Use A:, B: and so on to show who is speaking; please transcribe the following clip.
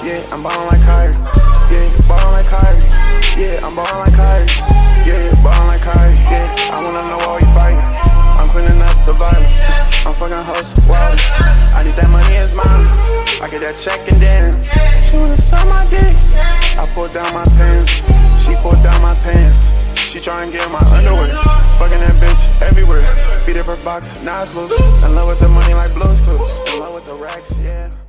A: Yeah, I'm ballin' like Kyrie. Yeah, ballin' like Kyrie. Yeah, I'm ballin' like Kyrie. Yeah, ballin' like Kyrie. Yeah, I wanna know why we fighting. I'm cleaning up the violence. I'm fucking hustle wild. I need that money, it's mine. I get that check and dance. She wanna suck my dick. I pull down my pants. She pulled down my pants. She tryna get my underwear. Fucking that bitch everywhere. Beat up her box, now it's loose. In love with the money like Blue's Clues. In love with the racks, yeah.